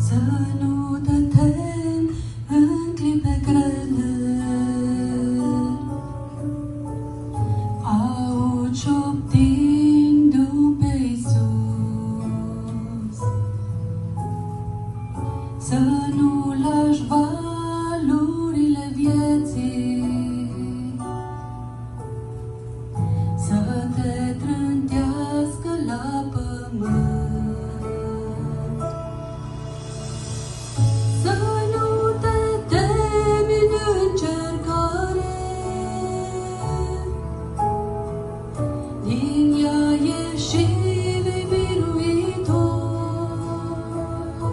Să nu te temi în clipe grele, auzi șoptindu-mi pe Iisus. Să nu lași valurile vieții să te trântească la pământ. Să nu te temi în încercare, din ea ieși vei biruitor.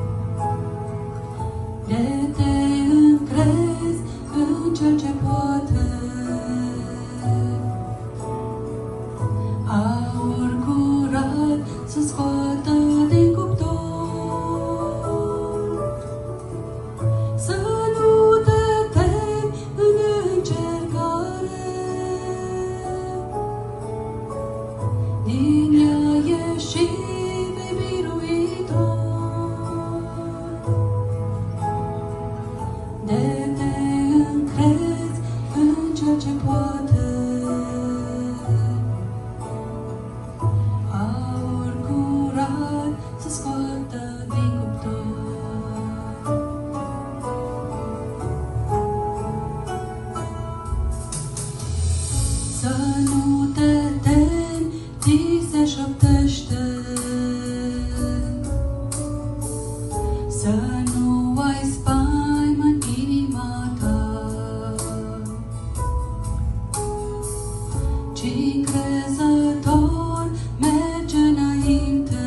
De te încrezi în Cel ce poate, aur curat să scoată din cuptor. Să nu te temi în încercare, din ea ieși vei biruitor. De te încrezi în Cel ce poate, aur curat să scoată din cuptor. Să nu te temi, ți se șoptește, să nu ai spaimă în inima ta, ci încrezător merge înainte.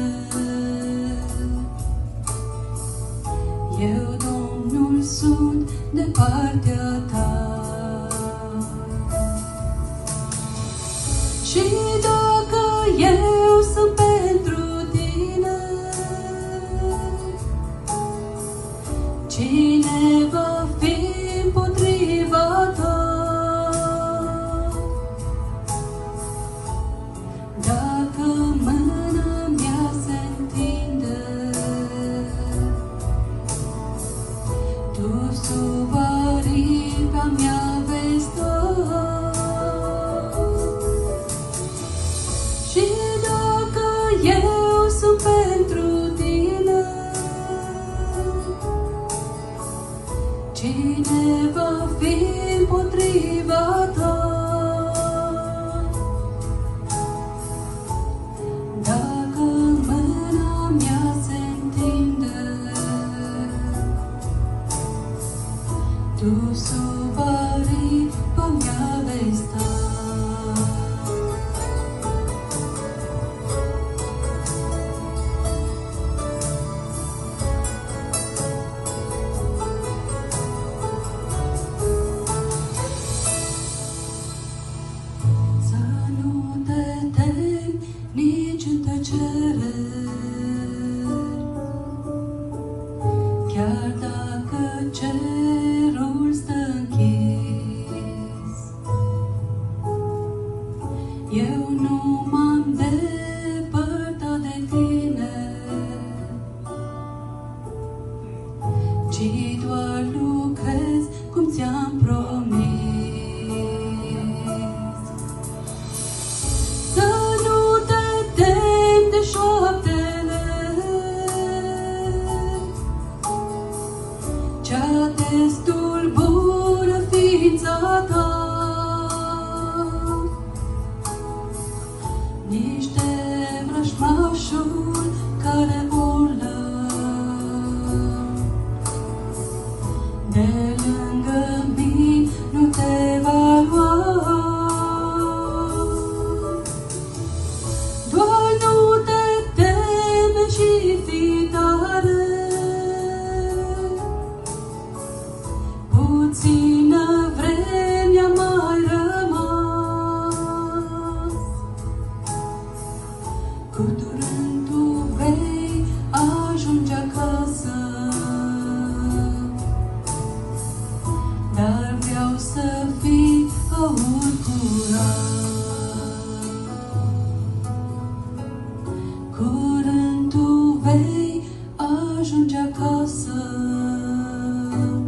Eu, Domnul, sunt de partea ta. Și dacă eu sunt pentru tine, cine va fi împotriva ta? Dacă mâna mea se întinde, tu sub aripa mea vei sta. Și dacă eu sunt pentru tine, cine va fi împotriva ta? Dacă mâna mea se întinde, tu sub aripa mea vei sta. Să nu te temi nici în tăcere, chiar dacă cerul stă închis. Eu nu m-am depărtat de tine, ci doar lucrez cum ți-am promis. Să nu te temi de șoaptele ce-a destulbură ființa ta, nici de vrăjmașul care urlă de lângă mine, nu te va lua. Doar nu te teme și fi tare, puțină vreme a mai rămas. Curând tu vei ajunge acasă, dar vreau să fii aur curat. Curând tu vei ajunge acasă. Wow.